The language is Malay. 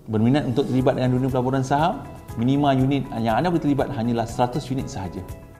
berminat untuk terlibat dengan dunia pelaburan saham, minima unit yang anda boleh terlibat hanyalah 100 unit sahaja.